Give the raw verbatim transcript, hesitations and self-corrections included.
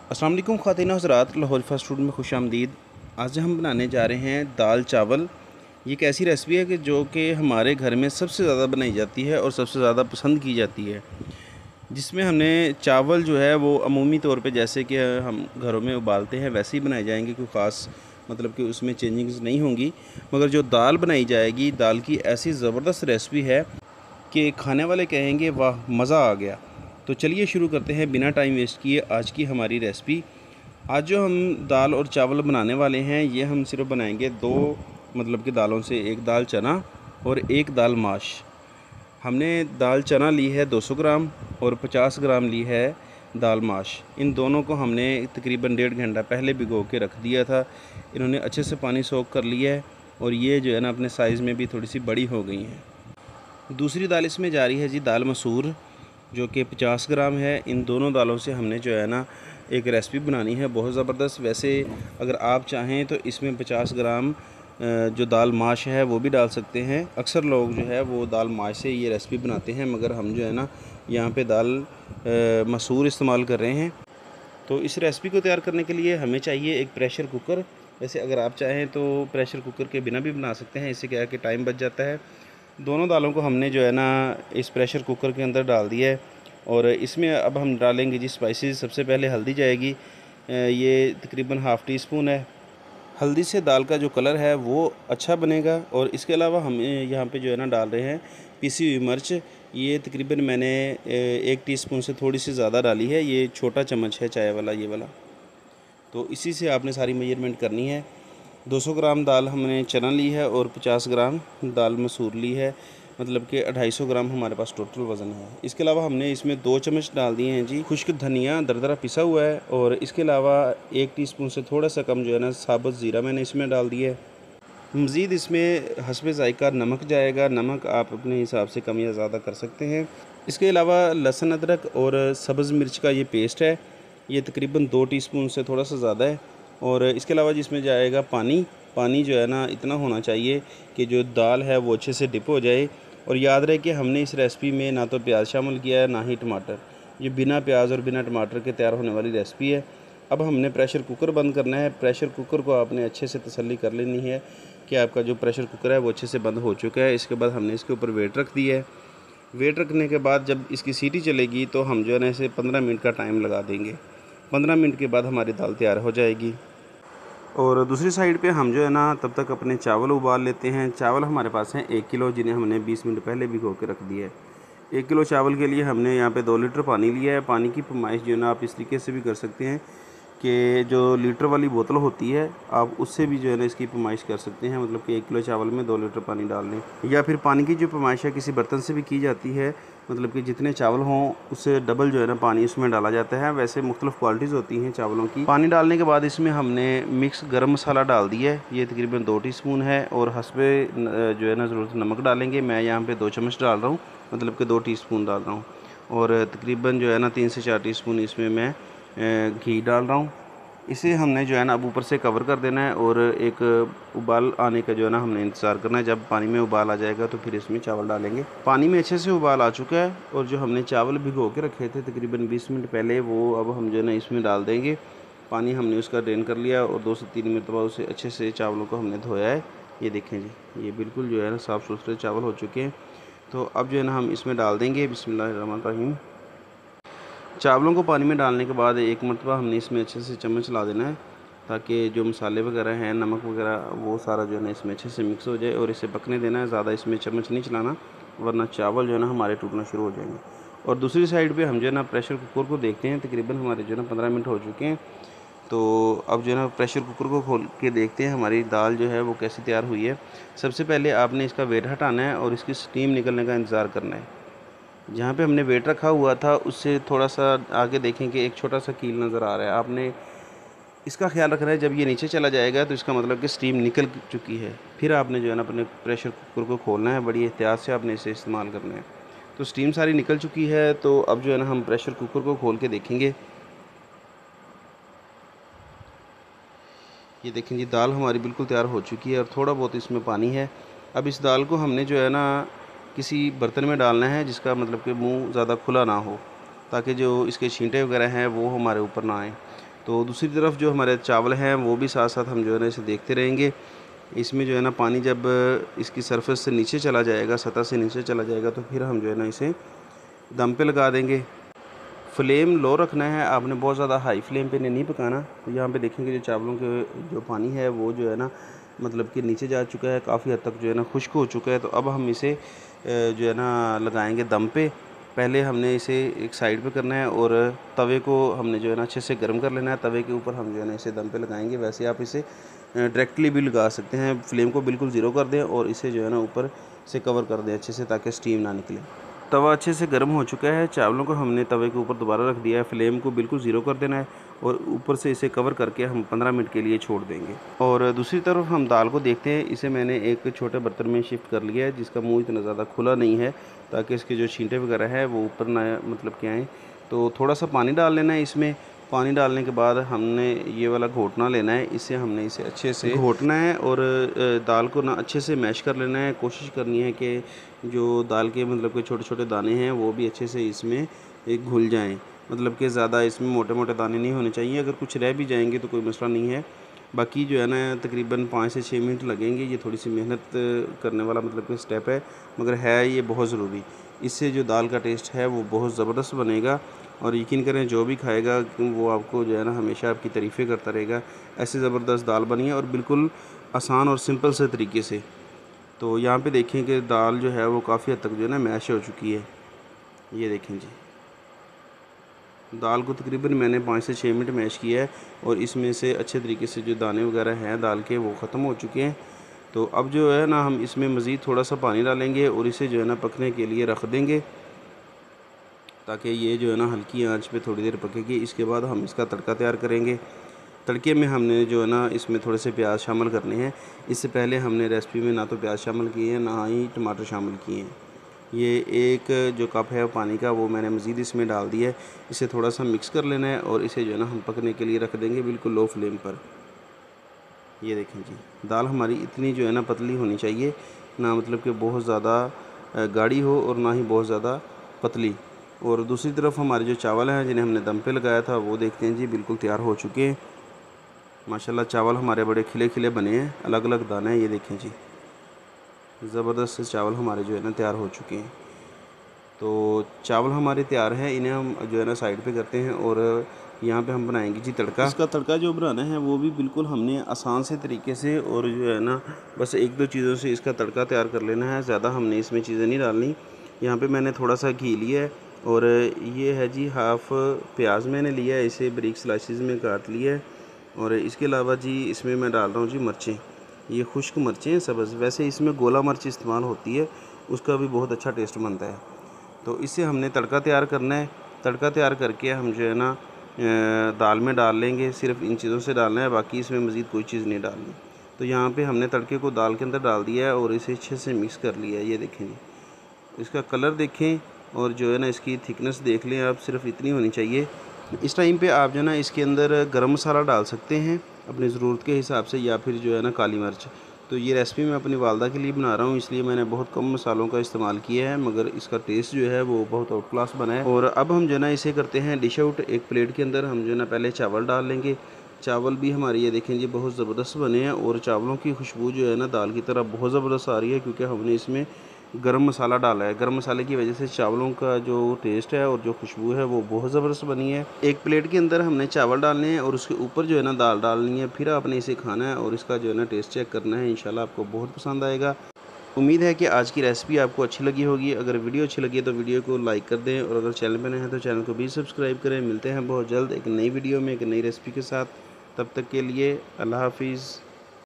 अस्सलाम वालेकुम ख़वातीन हज़रात, लाहौर फास्ट फूड में खुश आमदीद। आज हम बनाने जा रहे हैं दाल चावल। ये एक ऐसी रेसिपी है कि जो कि हमारे घर में सबसे ज़्यादा बनाई जाती है और सबसे ज़्यादा पसंद की जाती है, जिसमें हमने चावल जो है वो अमूमी तौर पे जैसे कि हम घरों में उबालते हैं वैसे ही बनाए जाएंगे। कोई ख़ास मतलब कि उसमें चेंजिंग्स नहीं होंगी। मगर जो दाल बनाई जाएगी, दाल की ऐसी ज़बरदस्त रेसिपी है कि खाने वाले कहेंगे वाह मज़ा आ गया। तो चलिए शुरू करते हैं बिना टाइम वेस्ट किए आज की हमारी रेसिपी। आज जो हम दाल और चावल बनाने वाले हैं, ये हम सिर्फ बनाएंगे दो मतलब कि दालों से, एक दाल चना और एक दाल माश। हमने दाल चना ली है दो सौ ग्राम और पचास ग्राम ली है दाल माश। इन दोनों को हमने तकरीबन डेढ़ घंटा पहले भिगो के रख दिया था। इन्होंने अच्छे से पानी सोख कर लिया है और ये जो है ना अपने साइज़ में भी थोड़ी सी बड़ी हो गई हैं। दूसरी दाल इसमें जा रही है जी दाल मसूर, जो कि पचास ग्राम है। इन दोनों दालों से हमने जो है ना एक रेसिपी बनानी है बहुत ज़बरदस्त। वैसे अगर आप चाहें तो इसमें पचास ग्राम जो दाल माश है वो भी डाल सकते हैं। अक्सर लोग जो है वो दाल माश से ये रेसिपी बनाते हैं, मगर हम जो है ना यहाँ पे दाल मसूर इस्तेमाल कर रहे हैं। तो इस रेसिपी को तैयार करने के लिए हमें चाहिए एक प्रेशर कुकर। वैसे अगर आप चाहें तो प्रेशर कुकर के बिना भी बना सकते हैं, इससे क्या है कि टाइम बच जाता है। दोनों दालों को हमने जो है ना इस प्रेशर कुकर के अंदर डाल दिया है और इसमें अब हम डालेंगे जी स्पाइसेस। सबसे पहले हल्दी जाएगी, ये तकरीबन हाफ़ टी स्पून है। हल्दी से दाल का जो कलर है वो अच्छा बनेगा। और इसके अलावा हम यहाँ पे जो है ना डाल रहे हैं पिसी हुई मिर्च। ये तकरीबन मैंने एक टीस्पून से थोड़ी सी ज़्यादा डाली है। ये छोटा चम्मच है चाय वाला, ये वाला। तो इसी से आपने सारी मेजरमेंट करनी है। दो सौ ग्राम दाल हमने चना ली है और पचास ग्राम दाल मसूर ली है, मतलब कि ढाई सौ ग्राम हमारे पास टोटल वज़न है। इसके अलावा हमने इसमें दो चम्मच डाल दिए हैं जी खुश्क धनिया, दरदरा पिसा हुआ है। और इसके अलावा एक टीस्पून से थोड़ा सा कम जो है ना साबुत ज़ीरा मैंने इसमें डाल दिया है। मज़ीद इसमें हस्बे ज़ायका नमक जाएगा। नमक आप अपने हिसाब से कम या ज़्यादा कर सकते हैं। इसके अलावा लहसुन अदरक और सब्ज़ मिर्च का ये पेस्ट है, ये तकरीबन दो टीस्पून से थोड़ा सा ज़्यादा है। और इसके अलावा जिसमें जाएगा पानी। पानी जो है ना इतना होना चाहिए कि जो दाल है वो अच्छे से डिप हो जाए। और याद रहे कि हमने इस रेसिपी में ना तो प्याज शामिल किया है ना ही टमाटर। ये बिना प्याज और बिना टमाटर के तैयार होने वाली रेसिपी है। अब हमने प्रेशर कुकर बंद करना है। प्रेशर कुकर को आपने अच्छे से तसल्ली कर लेनी है कि आपका जो प्रेशर कुकर है वो अच्छे से बंद हो चुका है। इसके बाद हमने इसके ऊपर वेट रख दिया है। वेट रखने के बाद जब इसकी सीटी चलेगी तो हम जो है ना इसे पंद्रह मिनट का टाइम लगा देंगे। पंद्रह मिनट के बाद हमारी दाल तैयार हो जाएगी। और दूसरी साइड पे हम जो है ना तब तक अपने चावल उबाल लेते हैं। चावल हमारे पास हैं एक किलो, जिन्हें हमने बीस मिनट पहले भिगो के रख दिया है। एक किलो चावल के लिए हमने यहाँ पे दो लीटर पानी लिया है। पानी की फरमाइश जो है ना आप इस तरीके से भी कर सकते हैं कि जो लीटर वाली बोतल होती है आप उससे भी जो है ना इसकी फरमाइश कर सकते हैं, मतलब कि एक किलो चावल में दो लीटर पानी डाल लें। या फिर पानी की जो फरमाइश है किसी बर्तन से भी की जाती है, मतलब कि जितने चावल हों उससे डबल जो है ना पानी इसमें डाला जाता है। वैसे मुख्तलिफ़ क्वालिटीज़ होती हैं चावलों की। पानी डालने के बाद इसमें हमने मिक्स गरम मसाला डाल दिया है, ये तकरीबन दो टीस्पून है। और हस्बे जो है ना ज़रूरत नमक डालेंगे। मैं यहाँ पे दो चम्मच डाल रहा हूँ, मतलब कि दो टीस्पून डाल रहा हूँ। और तकरीबन जो है ना तीन से चार टीस्पून इसमें मैं घी डाल रहा हूँ। इसे हमने जो है ना अब ऊपर से कवर कर देना है और एक उबाल आने का जो है ना हमने इंतज़ार करना है। जब पानी में उबाल आ जाएगा तो फिर इसमें चावल डालेंगे। पानी में अच्छे से उबाल आ चुका है और जो हमने चावल भिगो के रखे थे तकरीबन बीस मिनट पहले, वो अब हम जो है ना इसमें डाल देंगे। पानी हमने उसका ड्रेन कर लिया और दो से तीन मिनट बाद उसे अच्छे से चावलों को हमने धोया है। ये देखें जी, ये बिल्कुल जो है ना साफ़ सुथरे चावल हो चुके हैं। तो अब जो है ना हम इसमें डाल देंगे बिस्मिल्लाहिर्रहमानिर्रहीम। चावलों को पानी में डालने के बाद एक मरतबा हमने इसमें अच्छे से चम्मच ला देना है, ताकि जो मसाले वगैरह हैं, नमक वगैरह, वो सारा जो है ना इसमें अच्छे से मिक्स हो जाए। और इसे पकने देना है, ज़्यादा इसमें चम्मच नहीं चलाना, वरना चावल जो है ना हमारे टूटना शुरू हो जाएंगे। और दूसरी साइड पे हम जो है ना प्रेशर कुकर को देखते हैं। तकरीबन हमारे जो है ना पंद्रह मिनट हो चुके हैं। तो अब जो है ना प्रेशर कुकर को खोल के देखते हैं हमारी दाल जो है वो कैसी तैयार हुई है। सबसे पहले आपने इसका वेट हटाना है और इसकी स्टीम निकलने का इंतज़ार करना है। जहाँ पे हमने वेट रखा हुआ था उससे थोड़ा सा आगे देखें कि एक छोटा सा कील नज़र आ रहा है। आपने इसका ख्याल रखना है, जब ये नीचे चला जाएगा तो इसका मतलब कि स्टीम निकल चुकी है। फिर आपने जो है ना अपने प्रेशर कुकर को खोलना है, बड़ी एहतियात से आपने इसे इस्तेमाल करना है। तो स्टीम सारी निकल चुकी है। तो अब जो है ना हम प्रेशर कुकर को खोल के देखेंगे। ये देखें जी, दाल हमारी बिल्कुल तैयार हो चुकी है और थोड़ा बहुत इसमें पानी है। अब इस दाल को हमने जो है ना किसी बर्तन में डालना है जिसका मतलब कि मुंह ज़्यादा खुला ना हो, ताकि जो इसके छींटे वगैरह हैं वो हमारे ऊपर ना आए। तो दूसरी तरफ जो हमारे चावल हैं वो भी साथ साथ हम जो है ना इसे देखते रहेंगे। इसमें जो है ना पानी जब इसकी सरफेस से नीचे चला जाएगा, सतह से नीचे चला जाएगा, तो फिर हम जो है ना इसे दम पे लगा देंगे। फ्लेम लो रखना है, आपने बहुत ज़्यादा हाई फ्लेम पे नहीं पकाना। तो यहाँ पे देखेंगे जो चावलों के जो पानी है वो जो है ना मतलब कि नीचे जा चुका है, काफ़ी हद तक जो है ना खुश्क हो चुका है। तो अब हम इसे जो है ना लगाएंगे दम पे। पहले हमने इसे एक साइड पे करना है और तवे को हमने जो है ना अच्छे से गर्म कर लेना है। तवे के ऊपर हम जो है ना इसे दम पे लगाएंगे। वैसे आप इसे डायरेक्टली भी लगा सकते हैं। फ्लेम को बिल्कुल ज़ीरो कर दें और इसे जो है ना ऊपर से कवर कर दें अच्छे से, ताकि स्टीम ना निकले। तवा अच्छे से गर्म हो चुका है, चावलों को हमने तवे के ऊपर दोबारा रख दिया है। फ्लेम को बिल्कुल ज़ीरो कर देना है और ऊपर से इसे कवर करके हम पंद्रह मिनट के लिए छोड़ देंगे। और दूसरी तरफ हम दाल को देखते हैं। इसे मैंने एक छोटे बर्तन में शिफ्ट कर लिया है, जिसका मुंह इतना ज़्यादा खुला नहीं है, ताकि इसके जो छींटे वगैरह है वो ऊपर ना मतलब के आएँ। तो थोड़ा सा पानी डाल लेना है इसमें। पानी डालने के बाद हमने ये वाला घोटना लेना है, इससे हमने इसे अच्छे से घोटना है और दाल को ना अच्छे से मैश कर लेना है। कोशिश करनी है कि जो दाल के मतलब के छोटे छोटे दाने हैं वो भी अच्छे से इसमें एक घुल जाएं। मतलब कि ज़्यादा इसमें मोटे मोटे दाने नहीं होने चाहिए। अगर कुछ रह भी जाएंगे तो कोई मसला नहीं है। बाकी जो है ना तकरीबन पाँच से छः मिनट लगेंगे। ये थोड़ी सी मेहनत करने वाला मतलब कि स्टेप है, मगर है ये बहुत ज़रूरी। इससे जो दाल का टेस्ट है वो बहुत ज़बरदस्त बनेगा और यकीन करें जो भी खाएगा वो आपको जो है ना हमेशा आपकी तारीफ़ें करता रहेगा। ऐसे ज़बरदस्त दाल बनी है और बिल्कुल आसान और सिंपल से तरीके से। तो यहाँ पे देखें कि दाल जो है वो काफ़ी हद तक जो है ना मैश हो चुकी है। ये देखें जी, दाल को तकरीबन मैंने पाँच से छः मिनट मैश किया है और इसमें से अच्छे तरीके से जो दाने वगैरह हैं दाल के वो ख़त्म हो चुके हैं। तो अब जो है ना हम इसमें मज़ीद थोड़ा सा पानी डालेंगे और इसे जो है ना पकने के लिए रख देंगे, ताकि ये जो है ना हल्की आंच पे थोड़ी देर पकेगी। इसके बाद हम इसका तड़का तैयार करेंगे। तड़के में हमने जो है ना इसमें थोड़े से प्याज शामिल करने हैं। इससे पहले हमने रेसिपी में ना तो प्याज शामिल किए हैं, ना ही टमाटर शामिल किए हैं। ये एक जो कप है पानी का वो मैंने मज़ीद इसमें डाल दिया है। इसे थोड़ा सा मिक्स कर लेना है और इसे जो है ना हम पकने के लिए रख देंगे बिल्कुल लो फ्लेम पर। ये देखें जी, दाल हमारी इतनी जो है ना पतली होनी चाहिए, ना मतलब कि बहुत ज़्यादा गाढ़ी हो और ना ही बहुत ज़्यादा पतली। और दूसरी तरफ हमारे जो चावल हैं जिन्हें हमने दम पे लगाया था वो देखते हैं जी बिल्कुल तैयार हो चुके हैं। माशाल्लाह चावल हमारे बड़े खिले खिले बने हैं, अलग अलग दाने हैं। ये देखें जी, ज़बरदस्त से चावल हमारे जो है ना तैयार हो चुके हैं। तो चावल हमारे तैयार हैं, इन्हें हम जो है ना साइड पे करते हैं और यहाँ पे हम बनाएंगे जी तड़का। इसका तड़का जो बनाना है वो भी बिल्कुल हमने आसान से तरीके से और जो है ना बस एक दो चीज़ों से इसका तड़का तैयार कर लेना है। ज़्यादा हमने इसमें चीज़ें नहीं डालनी। यहाँ पे मैंने थोड़ा सा घी लिया है और ये है जी हाफ़ प्याज मैंने लिया है, इसे बारीक स्लाइसिस में काट लिया है। और इसके अलावा जी इसमें मैं डाल रहा हूँ जी मिर्चें, ये खुश्क मिर्चें हैं सब्ज़। वैसे इसमें गोला मिर्च इस्तेमाल होती है, उसका भी बहुत अच्छा टेस्ट बनता है। तो इससे हमने तड़का तैयार करना है। तड़का तैयार करके हम जो है ना दाल में डाल लेंगे। सिर्फ इन चीज़ों से डालना है, बाकी इसमें मज़ीद कोई चीज़ नहीं डालनी। तो यहाँ पे हमने तड़के को दाल के अंदर डाल दिया है और इसे अच्छे से मिक्स कर लिया है। ये देखें जी, इसका कलर देखें और जो है ना इसकी थिकनेस देख लें आप, सिर्फ इतनी होनी चाहिए। इस टाइम पे आप जो है ना इसके अंदर गरम मसाला डाल सकते हैं अपनी ज़रूरत के हिसाब से, या फिर जो है ना काली मिर्च। तो ये रेसिपी मैं अपनी वालदा के लिए बना रहा हूँ, इसलिए मैंने बहुत कम मसालों का इस्तेमाल किया है, मगर इसका टेस्ट जो है वो बहुत आउट क्लास बना है। और अब हम जो है ना इसे करते हैं डिश आउट। एक प्लेट के अंदर हम जो है ना पहले चावल डाल लेंगे। चावल भी हमारे ये देखें जी बहुत ज़बरदस्त बने हैं और चावलों की खुशबू जो है ना दाल की तरह बहुत ज़बरदस्त आ रही है, क्योंकि हमने इसमें गरम मसाला डाला है। गरम मसाले की वजह से चावलों का जो टेस्ट है और जो खुशबू है वो बहुत ज़बरदस्त बनी है। एक प्लेट के अंदर हमने चावल डालने हैं और उसके ऊपर जो है ना दाल डालनी है। फिर आपने इसे खाना है और इसका जो है ना टेस्ट चेक करना है। इंशाल्लाह आपको बहुत पसंद आएगा। उम्मीद है कि आज की रेसिपी आपको अच्छी लगी होगी। अगर वीडियो अच्छी लगी है तो वीडियो को लाइक कर दें और अगर चैनल पर नए हैं तो चैनल को भी सब्सक्राइब करें। मिलते हैं बहुत जल्द एक नई वीडियो में एक नई रेसिपी के साथ। तब तक के लिए अल्लाह हाफिज़।